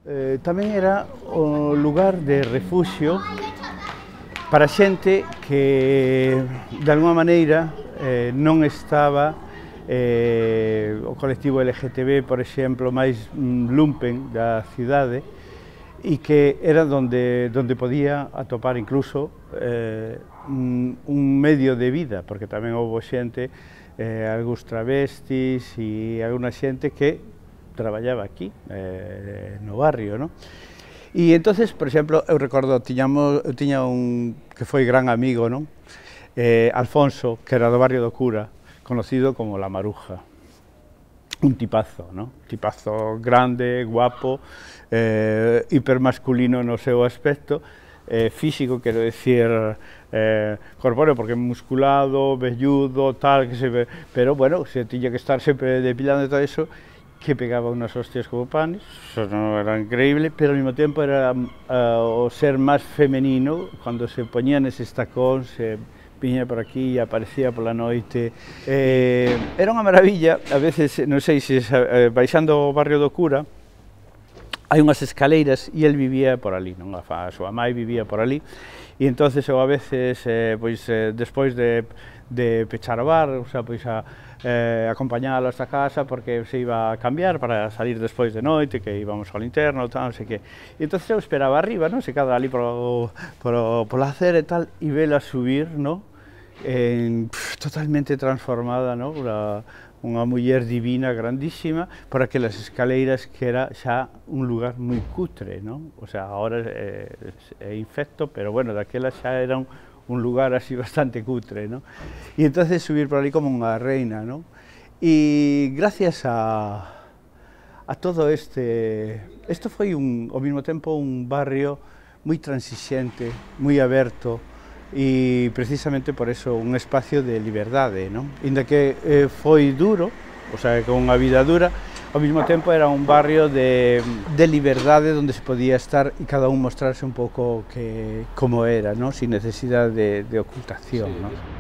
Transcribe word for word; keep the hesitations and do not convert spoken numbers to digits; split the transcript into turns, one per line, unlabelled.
Eh, tamén era o lugar de refuxio para xente que, de alguma maneira, eh, non estaba eh, o colectivo L G T B, por exemplo, máis mm, lumpen da cidade, e que era donde, donde podía atopar incluso eh, un, un medio de vida, porque tamén houve xente, eh, algúns travestis e alguna xente que traballaba aquí, eh, no barrio, no? E entonces, por exemplo, eu recordo, tiñamos, eu tiña un que foi gran amigo, non? Eh, Alfonso, que era do barrio do Cura, conocido como La Maruja. Un tipazo, ¿no? Tipazo grande, guapo, eh, hipermasculino no seu aspecto, eh, físico, quero decir, eh, corpóreo, porque musculado, velludo, tal, que se ve, pero bueno, se tiña que estar sempre depilando e todo eso, que pegaba unas hostias como panes, eso no era increíble, pero ao mesmo tempo era uh, o ser máis femenino, cando se poñía neses tacóns, se viña por aquí e aparecía pola noite. Eh, era unha maravilla, a veces, non sei se eh, baixando o barrio do Cura, hai unhas escaleiras e el vivía por ali, non? A súa mai vivía por ali, e entonces eu a veces, eh, pois, eh, despois de, de pechar o bar, o sea, pois a eh, acompañálo hasta casa porque se iba a cambiar para salir despois de noite, que íbamos ao interno, tal, non sei que. E entonces eu esperaba arriba, non? Se cadra ali por, por, por la acera e tal, e vela subir, non? En, pff, totalmente transformada, non? Una, unha muller divina, grandísima, por aquelas escaleiras que era xa un lugar moi cutre, non? O sea, agora é, é infecto, pero bueno, daquela xa era un, un lugar así bastante cutre, non? E entonces subir por ali como unha reina, non? E gracias a, a todo este... Isto foi un, ao mesmo tempo un barrio moi transixente, moi aberto, e precisamente por eso un espacio de liberdade, non? Inda que eh, foi duro, o sea, con unha vida dura, ao mesmo tempo era un barrio de, de liberdade onde se podía estar e cada un mostrarse un pouco que como era, non? Sin necesidade de, de ocultación, non?